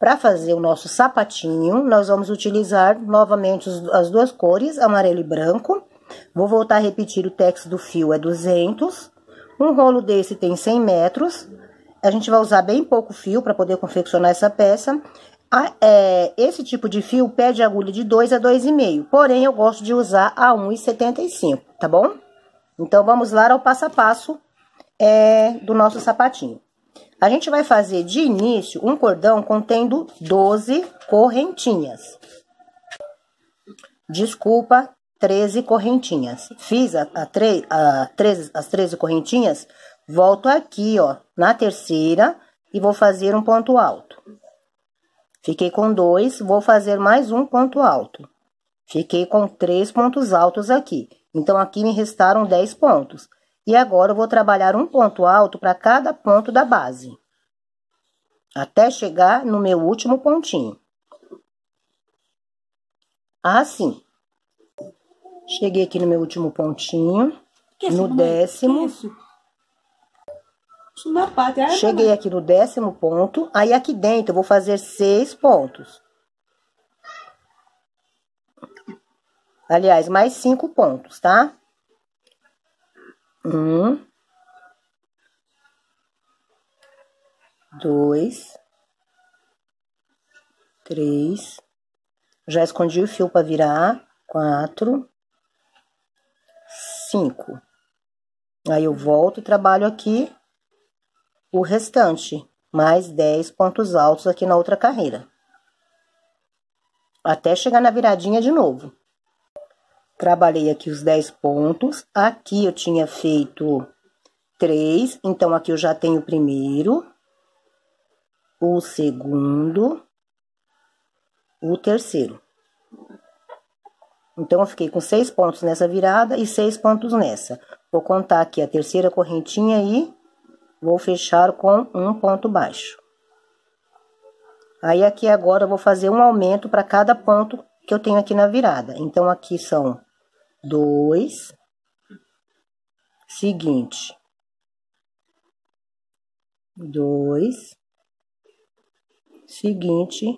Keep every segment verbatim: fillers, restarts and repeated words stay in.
Para fazer o nosso sapatinho, nós vamos utilizar novamente as duas cores, amarelo e branco. Vou voltar a repetir, o tex do fio é duzentos. Um rolo desse tem cem metros. A gente vai usar bem pouco fio para poder confeccionar essa peça. A, é, esse tipo de fio pede agulha de dois a dois e meio, porém eu gosto de usar a um e setenta e cinco, tá bom? Então, vamos lá ao passo a passo é, do nosso sapatinho. A gente vai fazer de início um cordão contendo doze correntinhas. Desculpa, treze correntinhas. Fiz a, a, tre, a, treze, as treze correntinhas, volto aqui, ó, na terceira e vou fazer um ponto alto. Fiquei com dois, vou fazer mais um ponto alto. Fiquei com três pontos altos aqui. Então, aqui me restaram dez pontos. E agora, eu vou trabalhar um ponto alto para cada ponto da base. Até chegar no meu último pontinho. Assim. Cheguei aqui no meu último pontinho. Que no isso, décimo. Que isso? Isso na parte, cheguei aqui no décimo ponto. Aí, aqui dentro, eu vou fazer seis pontos. Aliás, mais cinco pontos, tá? Um, dois, três. Já escondi o fio para virar. Quatro, cinco. Aí eu volto e trabalho aqui o restante, mais dez pontos altos aqui na outra carreira. Até chegar na viradinha de novo. Trabalhei aqui os dez pontos. Aqui eu tinha feito três, então aqui eu já tenho o primeiro, o segundo, o terceiro. Então, eu fiquei com seis pontos nessa virada e seis pontos nessa. Vou contar aqui a terceira correntinha e vou fechar com um ponto baixo. Aí, aqui agora, eu vou fazer um aumento para cada ponto que eu tenho aqui na virada. Então, aqui são dois. Seguinte. Dois. Seguinte.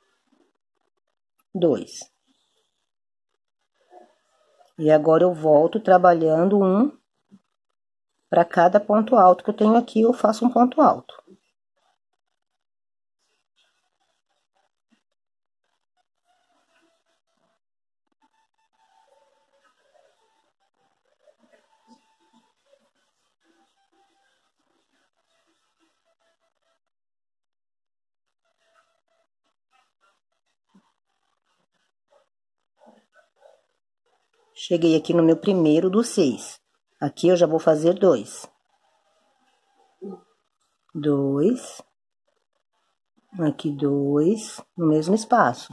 Dois. E agora, eu volto trabalhando um para cada ponto alto que eu tenho aqui, eu faço um ponto alto. Cheguei aqui no meu primeiro dos seis. Aqui eu já vou fazer dois. Dois. Aqui dois, no mesmo espaço.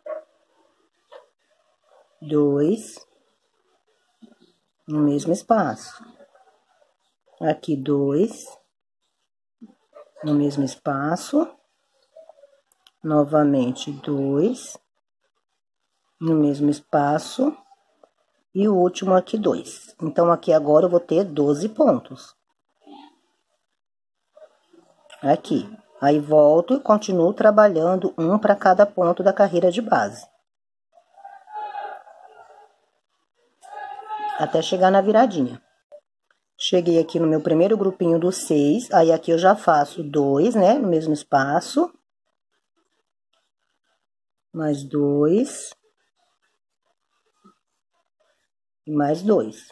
Dois. No mesmo espaço. Aqui dois. No mesmo espaço. Novamente dois. No mesmo espaço. E o último aqui, dois. Então, aqui agora eu vou ter doze pontos. Aqui. Aí, volto e continuo trabalhando um para cada ponto da carreira de base. Até chegar na viradinha. Cheguei aqui no meu primeiro grupinho dos seis. Aí, aqui eu já faço dois, né? No mesmo espaço. Mais dois. E mais dois.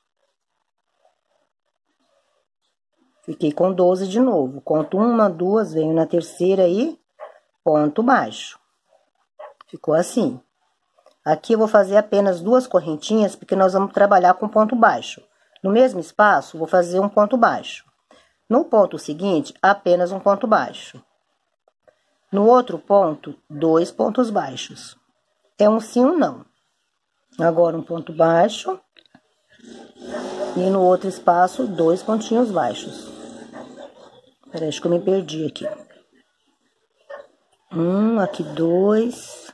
Fiquei com doze de novo. Conto uma, duas, venho na terceira e ponto baixo. Ficou assim. Aqui eu vou fazer apenas duas correntinhas, porque nós vamos trabalhar com ponto baixo. No mesmo espaço, vou fazer um ponto baixo. No ponto seguinte, apenas um ponto baixo. No outro ponto, dois pontos baixos. É um sim ou não. Agora, um ponto baixo. E no outro espaço, dois pontinhos baixos. Peraí, acho que eu me perdi aqui. Um, aqui dois.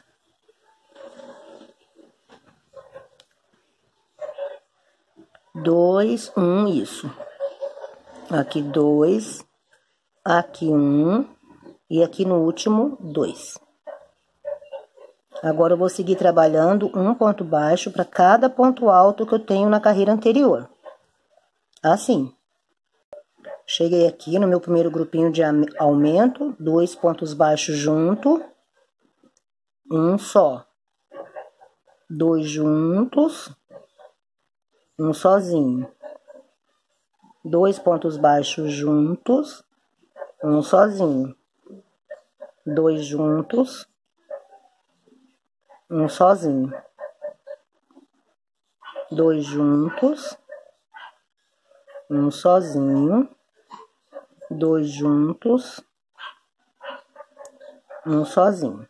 Dois, um, isso. Aqui dois. Aqui um. E aqui no último, dois. Agora, eu vou seguir trabalhando um ponto baixo para cada ponto alto que eu tenho na carreira anterior. Assim. Cheguei aqui no meu primeiro grupinho de aumento, dois pontos baixos junto, um só. Dois juntos, um sozinho. Dois pontos baixos juntos, um sozinho. Dois juntos, um sozinho. Dois juntos, um sozinho. Dois juntos, um sozinho.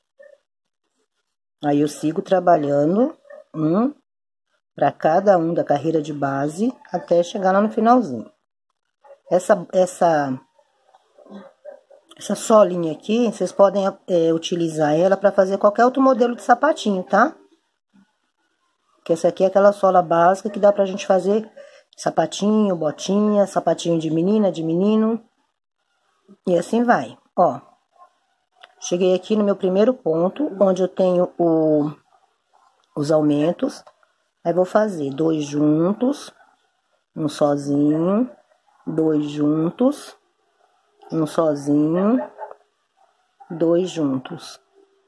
Aí eu sigo trabalhando um para cada um da carreira de base até chegar lá no finalzinho. Essa essa essa solinha aqui, vocês podem é, utilizar ela para fazer qualquer outro modelo de sapatinho, tá? Que essa aqui é aquela sola básica que dá pra gente fazer sapatinho, botinha, sapatinho de menina, de menino. E assim vai, ó. Cheguei aqui no meu primeiro ponto, onde eu tenho o, os aumentos. Aí, vou fazer dois juntos, um sozinho, dois juntos, um sozinho, dois juntos.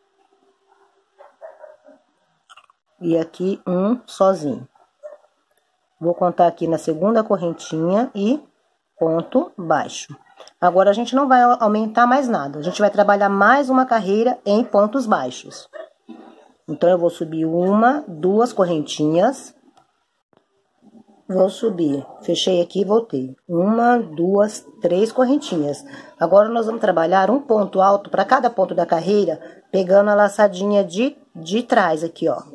E aqui um sozinho. Vou contar aqui na segunda correntinha e ponto baixo. Agora, a gente não vai aumentar mais nada. A gente vai trabalhar mais uma carreira em pontos baixos. Então, eu vou subir uma, duas correntinhas. Vou subir. Fechei aqui e voltei. Uma, duas, três correntinhas. Agora, nós vamos trabalhar um ponto alto para cada ponto da carreira, pegando a laçadinha de, de trás aqui, ó.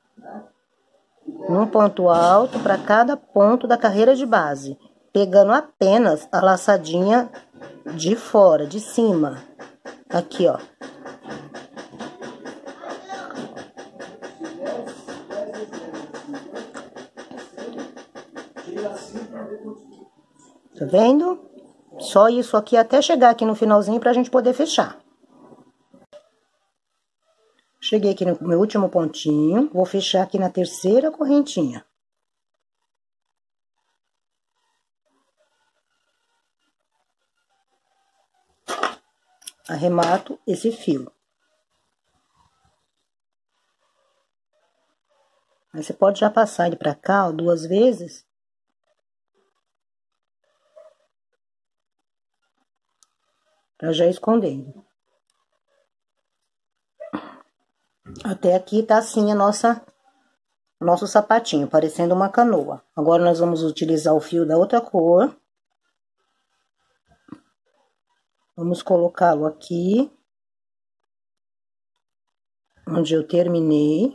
Um ponto alto para cada ponto da carreira de base, pegando apenas a laçadinha de fora, de cima, aqui, ó. Tá vendo? Só isso aqui até chegar aqui no finalzinho pra gente poder fechar. Cheguei aqui no meu último pontinho, vou fechar aqui na terceira correntinha. Arremato esse fio. Aí, você pode já passar ele pra cá, ó, duas vezes. Pra já escondendo. Até aqui tá assim a nossa, nosso sapatinho, parecendo uma canoa. Agora, nós vamos utilizar o fio da outra cor. Vamos colocá-lo aqui, onde eu terminei.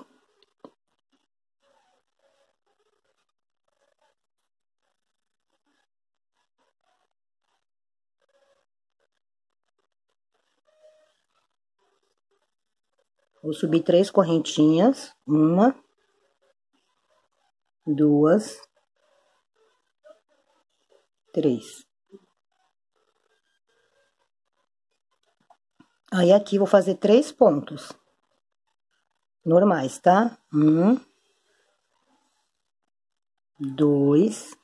Vou subir três correntinhas, uma, duas, três. Aí, aqui, vou fazer três pontos normais, tá? Um, dois,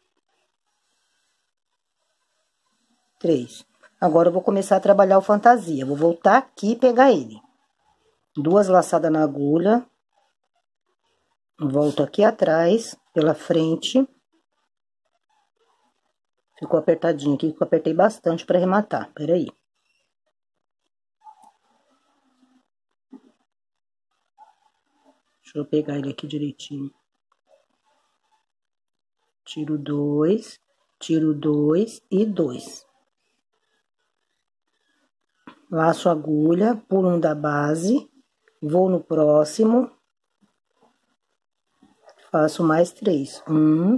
três. Agora, eu vou começar a trabalhar o fantasia. Vou voltar aqui e pegar ele. Duas laçadas na agulha. Volto aqui atrás, pela frente. Ficou apertadinho aqui, que eu apertei bastante pra arrematar. Peraí. Deixa eu pegar ele aqui direitinho. Tiro dois, tiro dois e dois. Laço a agulha, pulo um da base, vou no próximo. Faço mais três. Um,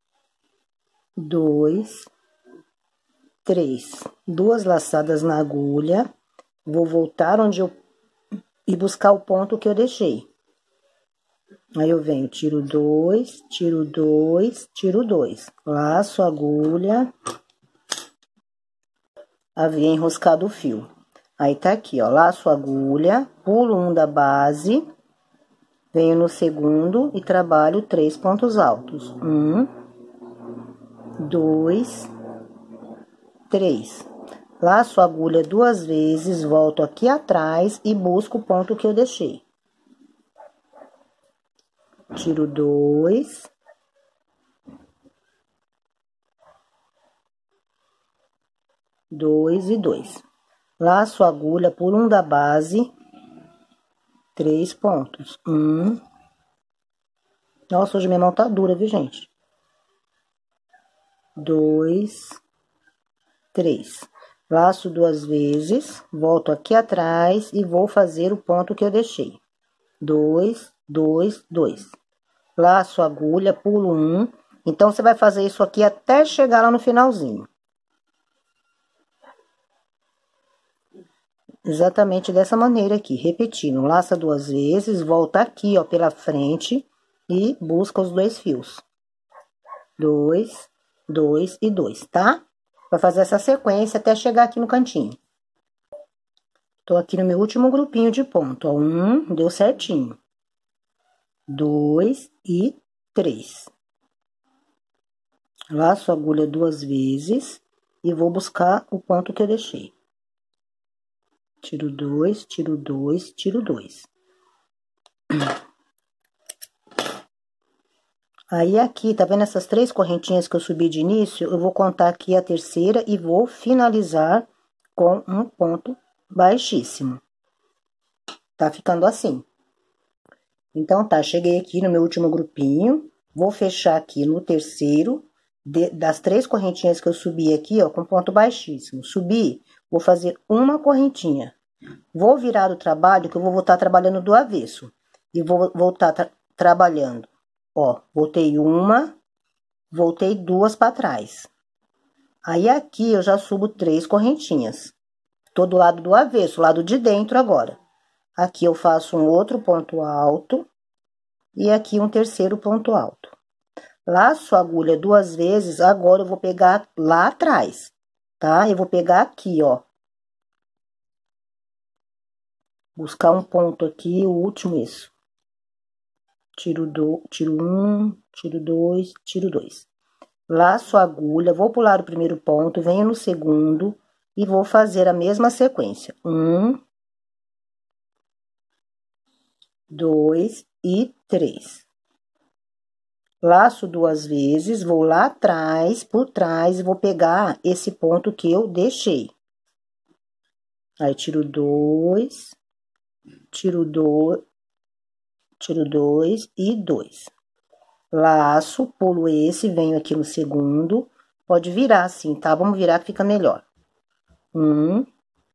dois, três. Duas laçadas na agulha. Vou voltar onde eu... e buscar o ponto que eu deixei. Aí, eu venho, tiro dois, tiro dois, tiro dois. Laço a agulha. Havia enroscado o fio. Aí, tá aqui, ó, laço agulha, pulo um da base, venho no segundo e trabalho três pontos altos. Um, dois, três. Laço agulha duas vezes, volto aqui atrás e busco o ponto que eu deixei. Tiro dois. Dois e dois. Laço agulha por um da base, três pontos. Um. Nossa, hoje minha mão tá dura, viu, gente? Dois, três. Laço duas vezes, volto aqui atrás e vou fazer o ponto que eu deixei. Dois, dois, dois. Laço agulha, pulo um. Então, você vai fazer isso aqui até chegar lá no finalzinho. Exatamente dessa maneira aqui, repetindo. Laça duas vezes, volta aqui, ó, pela frente e busca os dois fios. Dois, dois e dois, tá? Vai fazer essa sequência até chegar aqui no cantinho. Tô aqui no meu último grupinho de ponto, ó. Um, deu certinho. Dois e três. Laço a agulha duas vezes e vou buscar o ponto que eu deixei. Tiro dois, tiro dois, tiro dois. Aí, aqui, tá vendo essas três correntinhas que eu subi de início? Eu vou contar aqui a terceira e vou finalizar com um ponto baixíssimo. Tá ficando assim. Então, tá, cheguei aqui no meu último grupinho, vou fechar aqui no terceiro, de, das três correntinhas que eu subi aqui, ó, com ponto baixíssimo. Subi, vou fazer uma correntinha. Vou virar o trabalho, que eu vou voltar trabalhando do avesso. E vou voltar tra trabalhando. Ó, voltei uma, voltei duas para trás. Aí, aqui, eu já subo três correntinhas. Tô do lado do avesso, lado de dentro agora. Aqui, eu faço um outro ponto alto. E aqui, um terceiro ponto alto. Laço a agulha duas vezes, agora eu vou pegar lá atrás, tá? Eu vou pegar aqui, ó. Buscar um ponto aqui, o último, isso. Tiro, do, tiro um, tiro dois, tiro dois. Laço a agulha, vou pular o primeiro ponto, venho no segundo e vou fazer a mesma sequência. Um, dois e três. Laço duas vezes, vou lá atrás, por trás, e vou pegar esse ponto que eu deixei. Aí, tiro dois, tiro dois, tiro dois e dois. Laço, pulo esse, venho aqui no segundo. Pode virar assim, tá? Vamos virar que fica melhor. Um,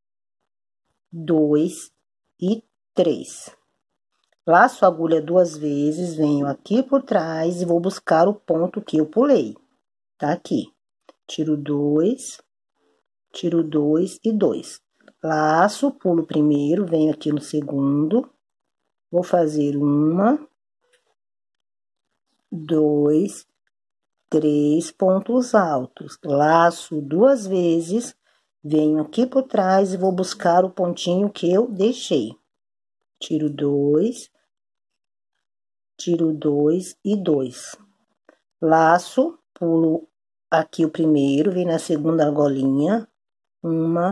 dois e três. Laço a agulha duas vezes, venho aqui por trás e vou buscar o ponto que eu pulei. Tá aqui. Tiro dois, tiro dois e dois. Laço, pulo primeiro, venho aqui no segundo. Vou fazer uma, dois, três pontos altos. Laço duas vezes, venho aqui por trás e vou buscar o pontinho que eu deixei. Tiro dois, tiro dois e dois. Laço, pulo aqui o primeiro, venho na segunda argolinha. Uma,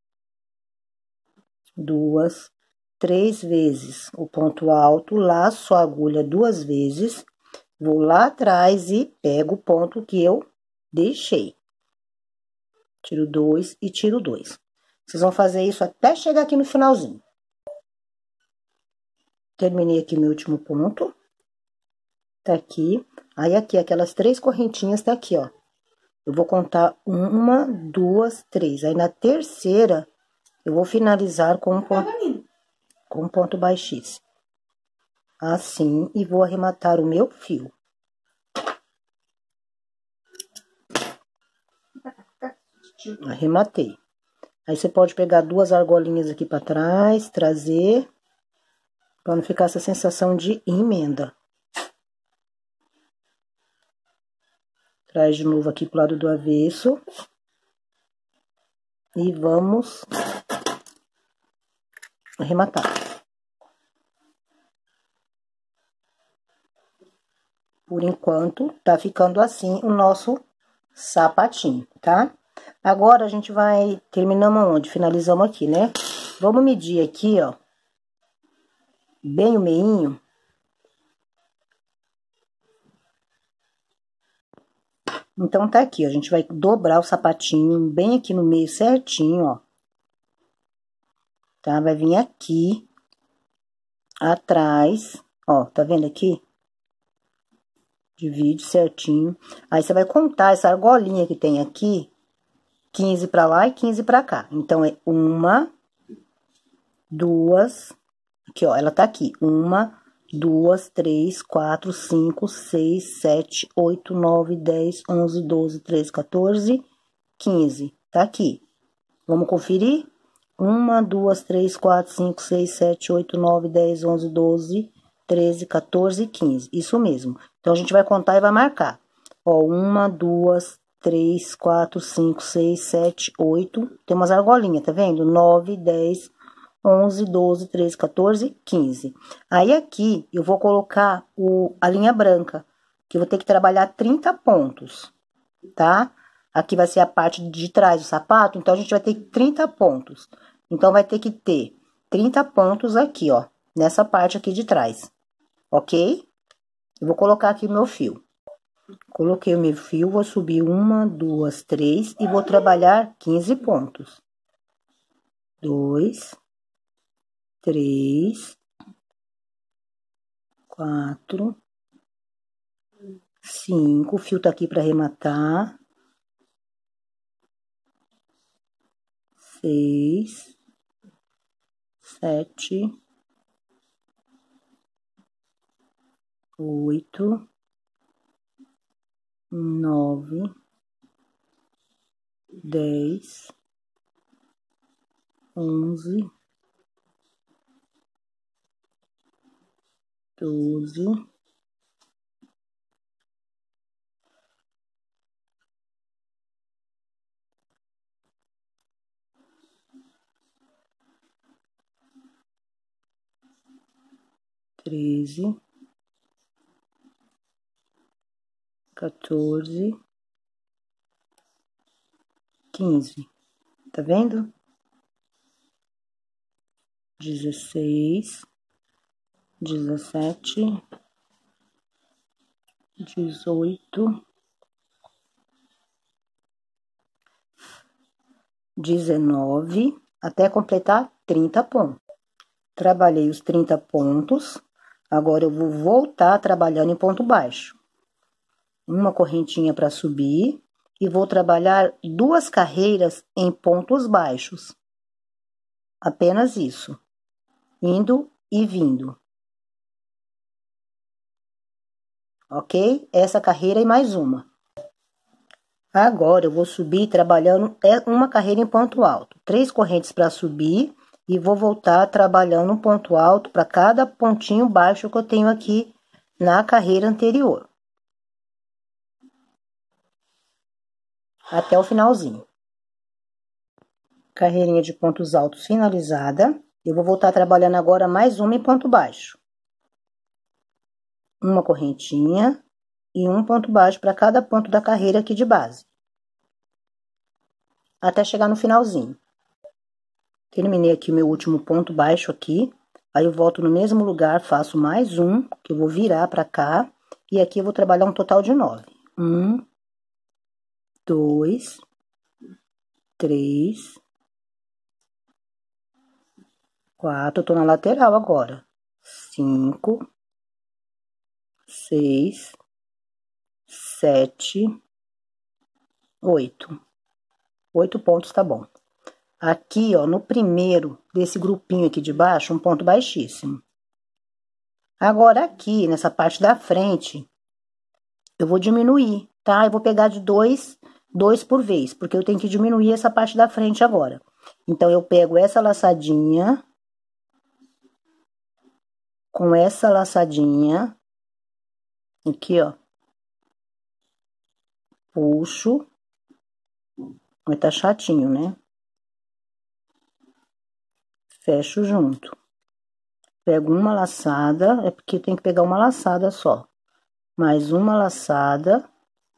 duas, três vezes o ponto alto, laço a agulha duas vezes, vou lá atrás e pego o ponto que eu deixei. Tiro dois e tiro dois. Vocês vão fazer isso até chegar aqui no finalzinho. Terminei aqui meu último ponto. Tá aqui. Aí, aqui, aquelas três correntinhas tá aqui, ó. Eu vou contar uma, duas, três. Aí, na terceira, eu vou finalizar com um ponto, com um ponto baixíssimo. Assim, e vou arrematar o meu fio. Arrematei. Aí, você pode pegar duas argolinhas aqui pra trás, trazer, pra não ficar essa sensação de emenda. Traz de novo aqui pro lado do avesso. E vamos arrematar. Por enquanto, tá ficando assim o nosso sapatinho, tá? Agora, a gente vai... Terminamos onde? Finalizamos aqui, né? Vamos medir aqui, ó. Bem o meinho. Então, tá aqui, ó. A gente vai dobrar o sapatinho bem aqui no meio certinho, ó. Tá? Vai vir aqui. Atrás. Ó, tá vendo aqui? Divide certinho. Aí, você vai contar essa argolinha que tem aqui. quinze pra lá e quinze pra cá. Então, é uma, duas... Aqui, ó, ela tá aqui. Uma, duas, três, quatro, cinco, seis, sete, oito, nove, dez, onze, doze, treze, quatorze, quinze. Tá aqui. Vamos conferir? Uma, duas, três, quatro, cinco, seis, sete, oito, nove, dez, onze, doze, treze, quatorze, quinze. Isso mesmo. Então, a gente vai contar e vai marcar. Ó, uma, duas, três, quatro, cinco, seis, sete, oito. Tem umas argolinhas, tá vendo? nove, dez, onze, doze, treze, quatorze, quinze. Aí, aqui, eu vou colocar o, a linha branca, que eu vou ter que trabalhar trinta pontos, tá? Aqui vai ser a parte de trás do sapato, então, a gente vai ter trinta pontos. Então, vai ter que ter trinta pontos aqui, ó, nessa parte aqui de trás, ok? Eu vou colocar aqui o meu fio. Coloquei o meu fio, vou subir uma, duas, três e vou trabalhar quinze pontos. Dois, três, quatro, cinco, o fio tá aqui para arrematar. Seis, sete, oito, nove, dez, onze, doze, treze, quatorze, quinze. Tá vendo? Dezesseis, dezessete, dezoito, dezenove, até completar trinta pontos. Trabalhei os trinta pontos, agora eu vou voltar trabalhando em ponto baixo. Uma correntinha para subir e vou trabalhar duas carreiras em pontos baixos. Apenas isso. Indo e vindo. Ok? Essa carreira e mais uma. Agora, eu vou subir trabalhando uma carreira em ponto alto. Três correntes para subir e vou voltar trabalhando um ponto alto para cada pontinho baixo que eu tenho aqui na carreira anterior. Até o finalzinho. Carreirinha de pontos altos finalizada. Eu vou voltar trabalhando agora mais uma em ponto baixo. Uma correntinha e um ponto baixo para cada ponto da carreira aqui de base. Até chegar no finalzinho. Terminei aqui o meu último ponto baixo aqui. Aí, eu volto no mesmo lugar, faço mais um, que eu vou virar para cá. E aqui eu vou trabalhar um total de nove. Um, dois, três, quatro, eu tô na lateral agora. Cinco, seis, sete, oito. Oito pontos tá bom. Aqui, ó, no primeiro desse grupinho aqui de baixo, um ponto baixíssimo. Agora, aqui, nessa parte da frente, eu vou diminuir, tá? Eu vou pegar de dois, dois por vez, porque eu tenho que diminuir essa parte da frente agora. Então, eu pego essa laçadinha, com essa laçadinha, aqui, ó, puxo, vai tá chatinho, né? fecho junto. Pego uma laçada, é porque tem que pegar uma laçada só. Mais uma laçada,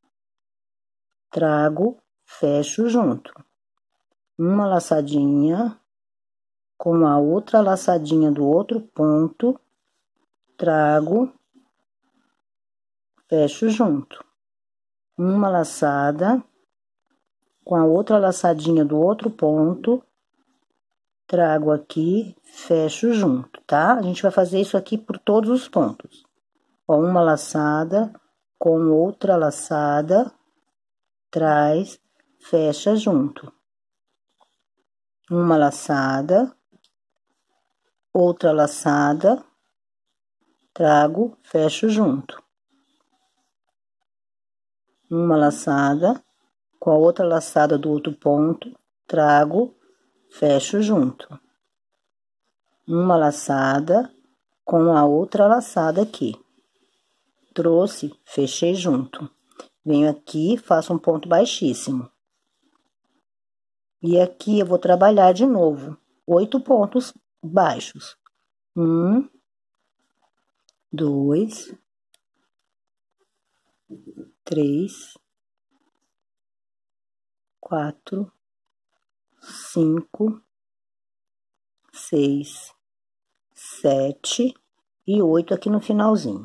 trago, fecho junto. Uma laçadinha, com a outra laçadinha do outro ponto, trago, fecho junto. Uma laçada, com a outra laçadinha do outro ponto, trago aqui, fecho junto, tá? A gente vai fazer isso aqui por todos os pontos. Ó, uma laçada, com outra laçada, traz, fecha junto. Uma laçada, outra laçada, trago, fecho junto. Uma laçada, com a outra laçada do outro ponto, trago, fecho junto. Uma laçada, com a outra laçada aqui. Trouxe, fechei junto. Venho aqui, faço um ponto baixíssimo. E aqui eu vou trabalhar de novo, oito pontos baixos. Um, dois, três, quatro, cinco, seis, sete e oito aqui no finalzinho.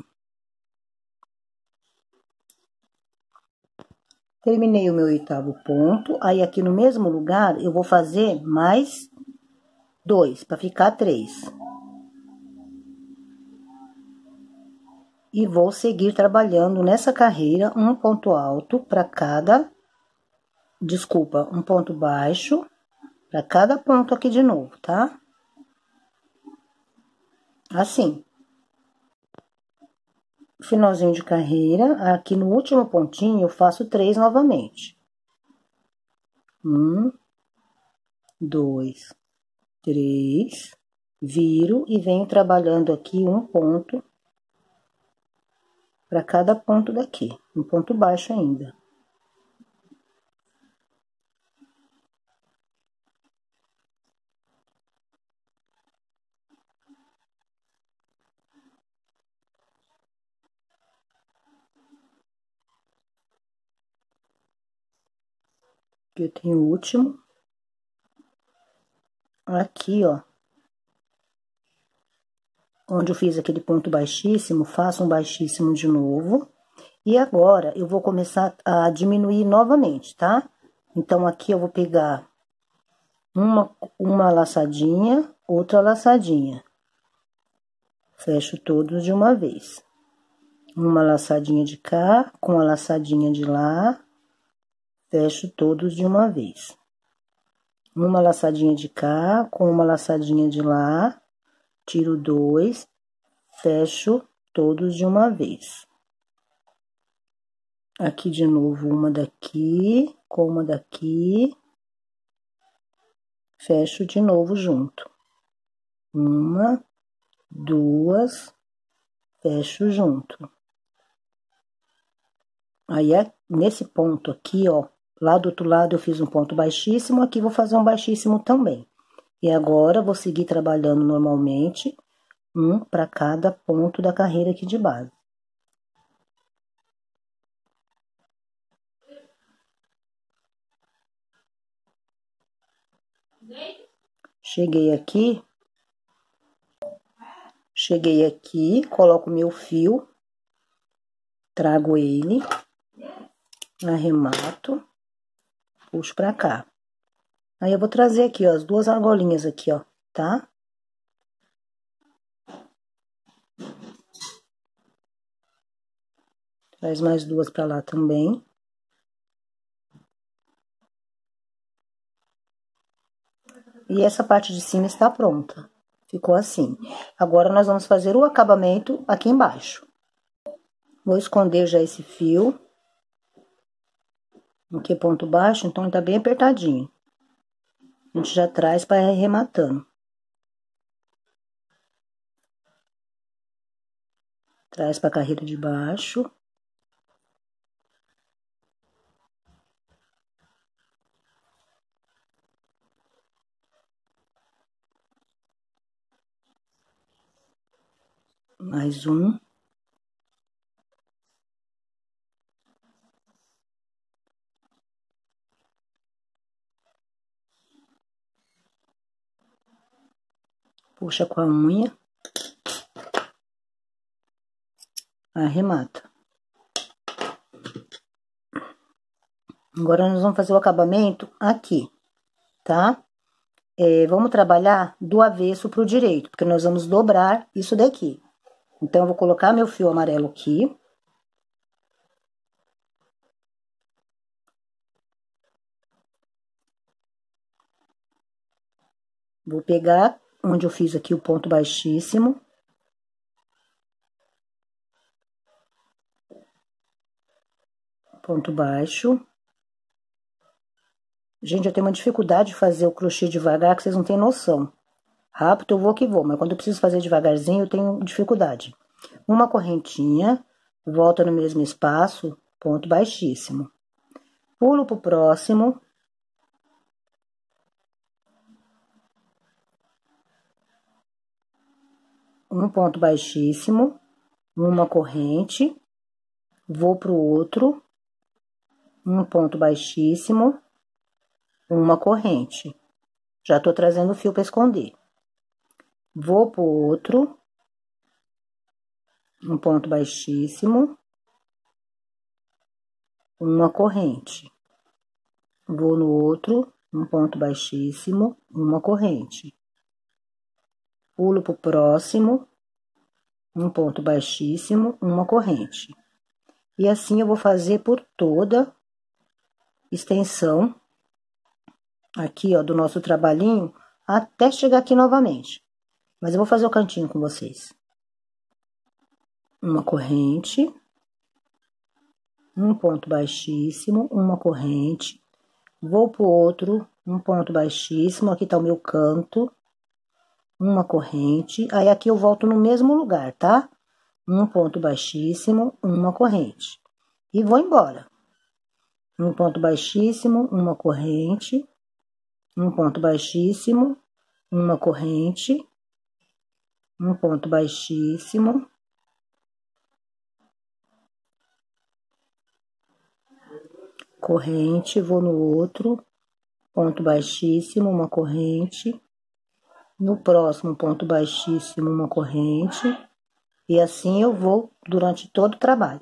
Terminei o meu oitavo ponto, aí aqui no mesmo lugar eu vou fazer mais dois, para ficar três. E vou seguir trabalhando nessa carreira um ponto alto para cada, desculpa, um ponto baixo para cada ponto aqui de novo, tá? Assim. Finalzinho de carreira, aqui no último pontinho eu faço três novamente. Um, dois, três, viro e venho trabalhando aqui um ponto para cada ponto daqui, um ponto baixo ainda. Aqui eu tenho o último. Aqui, ó. Onde eu fiz aquele ponto baixíssimo, faço um baixíssimo de novo. E agora, eu vou começar a diminuir novamente, tá? Então, aqui eu vou pegar uma, uma laçadinha, outra laçadinha. Fecho todos de uma vez. Uma laçadinha de cá, com a laçadinha de lá. Fecho todos de uma vez. Uma laçadinha de cá, com uma laçadinha de lá. Tiro dois, fecho todos de uma vez. Aqui de novo, uma daqui, com uma daqui. Fecho de novo junto. Uma, duas, fecho junto. Aí, nesse ponto aqui, ó, lá do outro lado eu fiz um ponto baixíssimo, aqui vou fazer um baixíssimo também. E agora, vou seguir trabalhando normalmente, um para cada ponto da carreira aqui de base. Cheguei aqui, cheguei aqui, coloco meu fio, trago ele, arremato, puxo pra cá. Aí, eu vou trazer aqui, ó, as duas argolinhas aqui, ó, tá? Traz mais duas pra lá também. E essa parte de cima está pronta. Ficou assim. Agora, nós vamos fazer o acabamento aqui embaixo. Vou esconder já esse fio. Aqui é ponto baixo, então tá bem apertadinho. A gente já traz para ir arrematando. Traz para a carreira de baixo. Mais um. Puxa com a unha. Arremata. Agora, nós vamos fazer o acabamento aqui, tá? É, vamos trabalhar do avesso pro direito, porque nós vamos dobrar isso daqui. Então, eu vou colocar meu fio amarelo aqui. Vou pegar onde eu fiz aqui o ponto baixíssimo. Ponto baixo. Gente, eu tenho uma dificuldade de fazer o crochê devagar, que vocês não têm noção. Rápido eu vou que vou, mas quando eu preciso fazer devagarzinho, eu tenho dificuldade. Uma correntinha, volta no mesmo espaço, ponto baixíssimo. Pulo pro próximo. Um ponto baixíssimo, uma corrente, vou pro outro, um ponto baixíssimo, uma corrente. Já tô trazendo o fio para esconder. Vou pro outro, um ponto baixíssimo, uma corrente. Vou no outro, um ponto baixíssimo, uma corrente. Pulo pro próximo, um ponto baixíssimo, uma corrente. E assim eu vou fazer por toda extensão aqui, ó, do nosso trabalhinho, até chegar aqui novamente. Mas eu vou fazer o cantinho com vocês. Uma corrente, um ponto baixíssimo, uma corrente. Vou pro outro, um ponto baixíssimo, aqui tá o meu canto. Uma corrente, aí aqui eu volto no mesmo lugar, tá? Um ponto baixíssimo, uma corrente. E vou embora. Um ponto baixíssimo, uma corrente. Um ponto baixíssimo, uma corrente. Um ponto baixíssimo. Corrente, vou no outro. Ponto baixíssimo, uma corrente. No próximo, ponto baixíssimo, uma corrente. E assim eu vou durante todo o trabalho.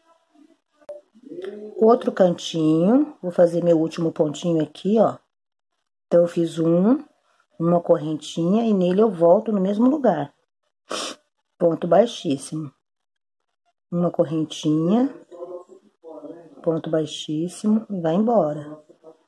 Outro cantinho, vou fazer meu último pontinho aqui, ó. Então, eu fiz um, uma correntinha, e nele eu volto no mesmo lugar. Ponto baixíssimo. Uma correntinha, ponto baixíssimo, e vai embora.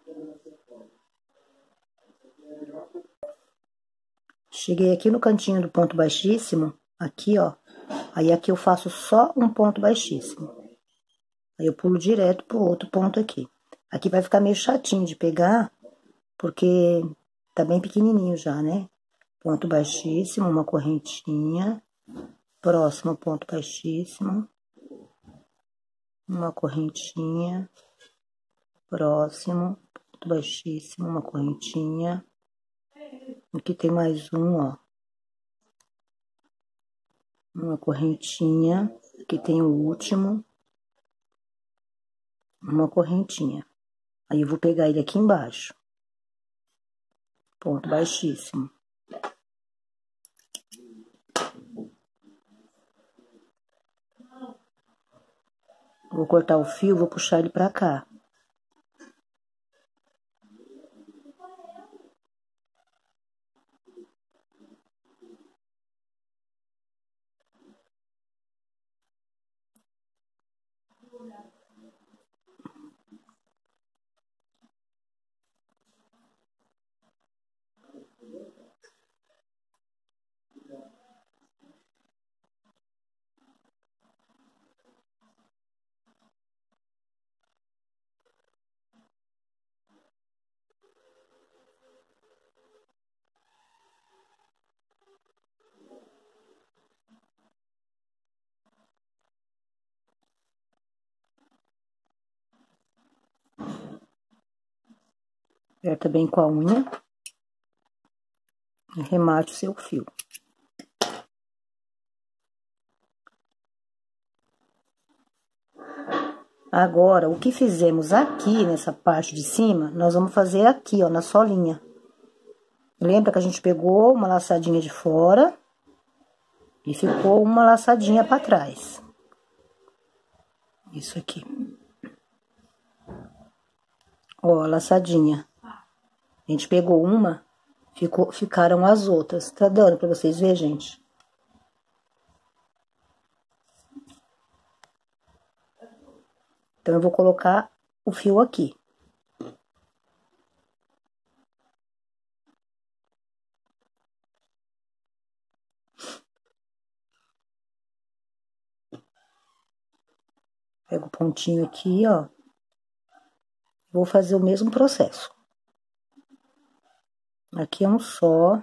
Cheguei aqui no cantinho do ponto baixíssimo, aqui, ó. Aí, aqui eu faço só um ponto baixíssimo. Aí, eu pulo direto pro outro ponto aqui. Aqui vai ficar meio chatinho de pegar, porque tá bem pequenininho já, né? Ponto baixíssimo, uma correntinha. Próximo ponto baixíssimo. Uma correntinha. Próximo, ponto baixíssimo, uma correntinha. Aqui tem mais um, ó. Uma correntinha. Aqui tem o último. Uma correntinha. Aí, eu vou pegar ele aqui embaixo. Ponto baixíssimo. Vou cortar o fio, vou puxar ele pra cá. Aperta bem com a unha. E remate o seu fio. Agora, o que fizemos aqui, nessa parte de cima, nós vamos fazer aqui, ó, na solinha. Lembra que a gente pegou uma laçadinha de fora e ficou uma laçadinha pra trás. Isso aqui. Ó, a laçadinha. A gente pegou uma, ficou, ficaram as outras. Tá dando pra vocês verem, gente? Então, eu vou colocar o fio aqui. Pego o pontinho aqui, ó. Vou fazer o mesmo processo. Aqui é um só.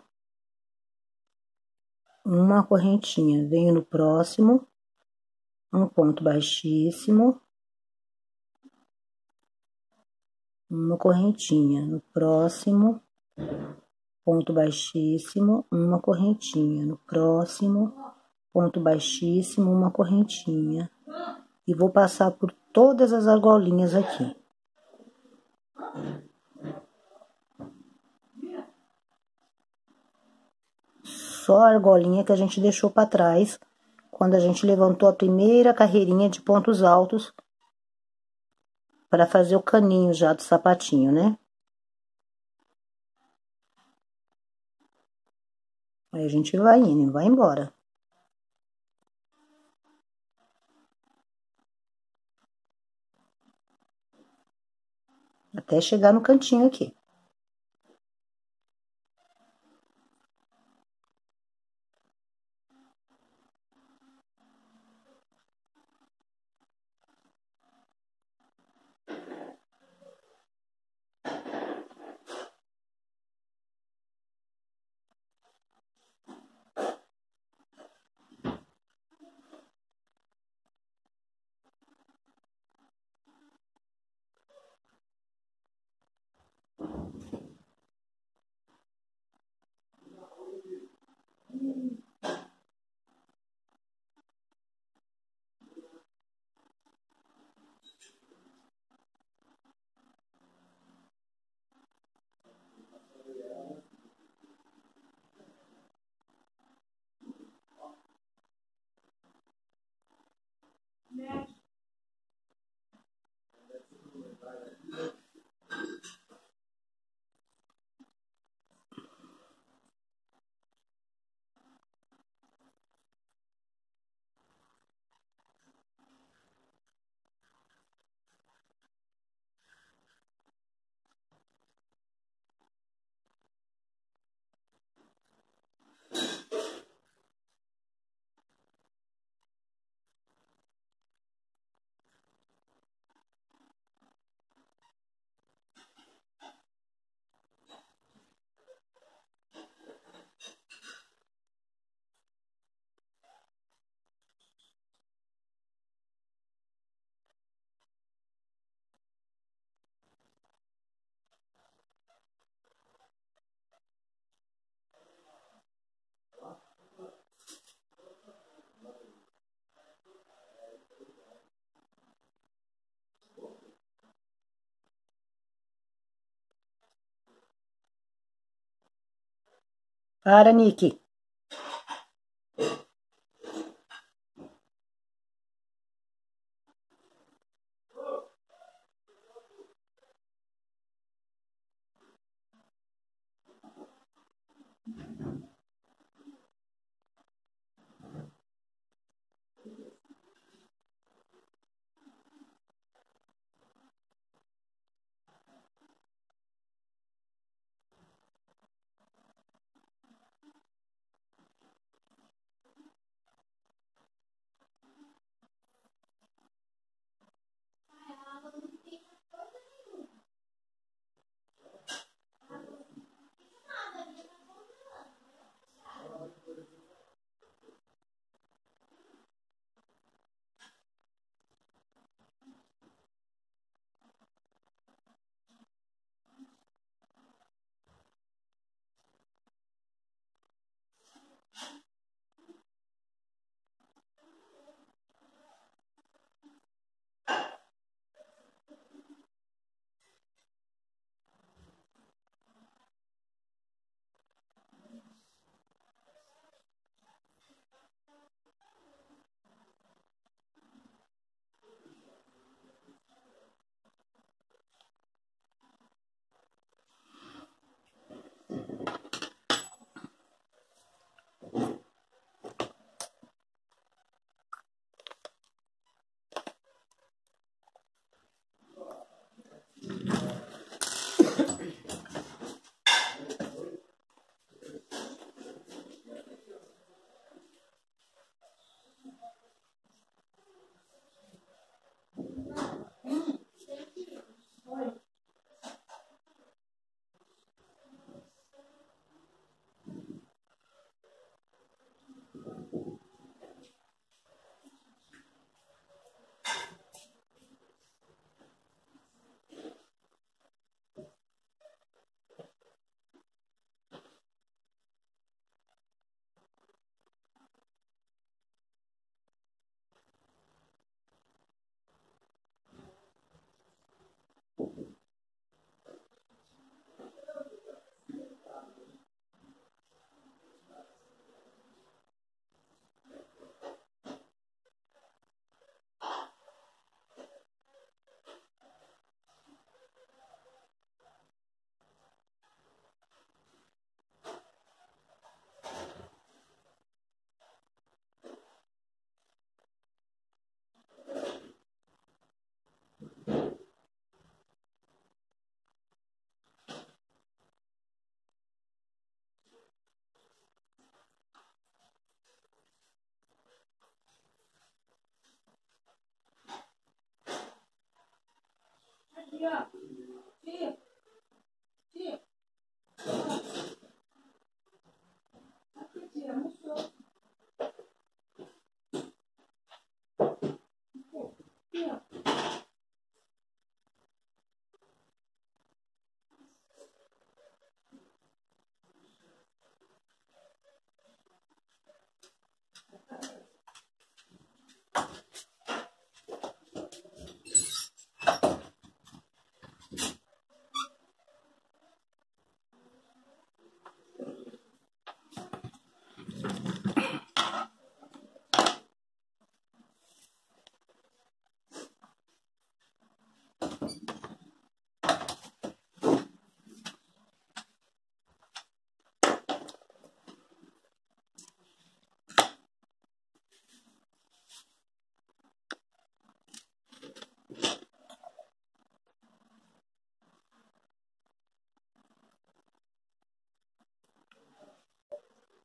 Uma correntinha. Venho no próximo. Um ponto baixíssimo. Uma correntinha. No próximo, ponto baixíssimo, uma correntinha. No próximo, ponto baixíssimo, uma correntinha. E vou passar por todas as argolinhas aqui. Só a argolinha que a gente deixou para trás quando a gente levantou a primeira carreirinha de pontos altos para fazer o caninho já do sapatinho, né? Aí a gente vai indo, vai embora. Até chegar no cantinho aqui. Para, Nick.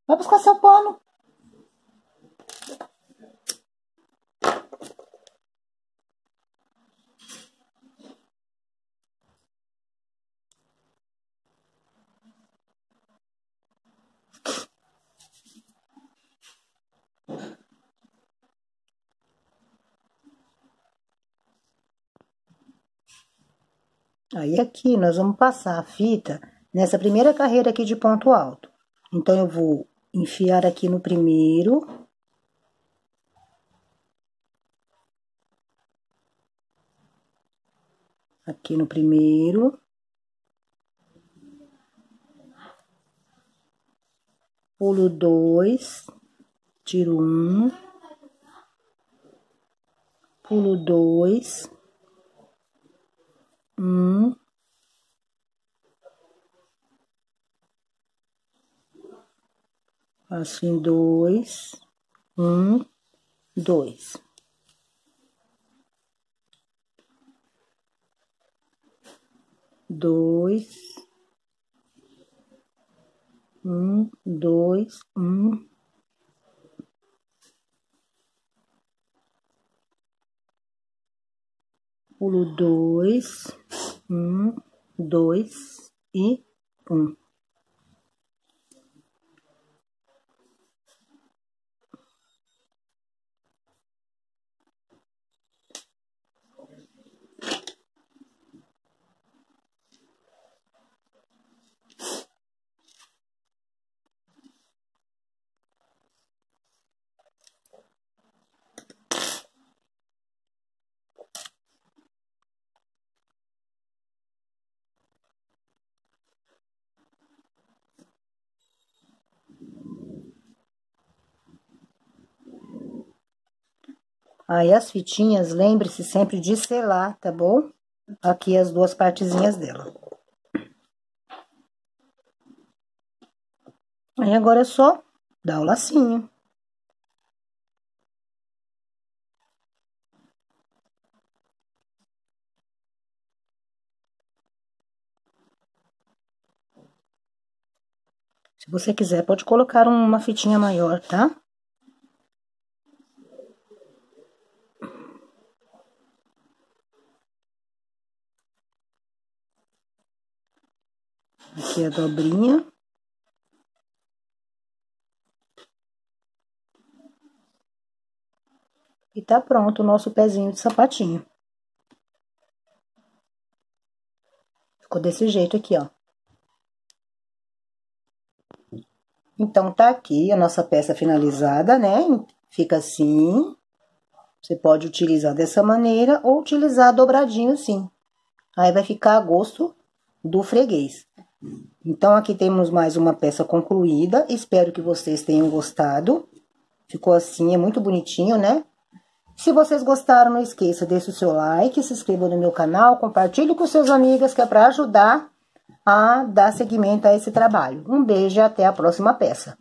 Vai buscar seu pano. Aí, aqui, nós vamos passar a fita nessa primeira carreira aqui de ponto alto. Então, eu vou enfiar aqui no primeiro. Aqui no primeiro. Pulo dois. Tiro um. Pulo dois. Um, passo em dois, um, dois. Dois, um, dois, um. Pulo dois, um, dois e um. Aí, as fitinhas, lembre-se sempre de selar, tá bom? Aqui as duas partezinhas dela. Aí, agora é só dar o lacinho. Se você quiser, pode colocar uma fitinha maior, tá? Aqui a dobrinha. E tá pronto o nosso pezinho de sapatinho. Ficou desse jeito aqui, ó. Então, tá aqui a nossa peça finalizada, né? Fica assim. Você pode utilizar dessa maneira ou utilizar dobradinho assim. Aí, vai ficar a gosto do freguês. Então, aqui temos mais uma peça concluída. Espero que vocês tenham gostado. Ficou assim, é muito bonitinho, né? Se vocês gostaram, não esqueça, deixe o seu like, se inscreva no meu canal, compartilhe com seus amigos, que é para ajudar a dar seguimento a esse trabalho. Um beijo e até a próxima peça.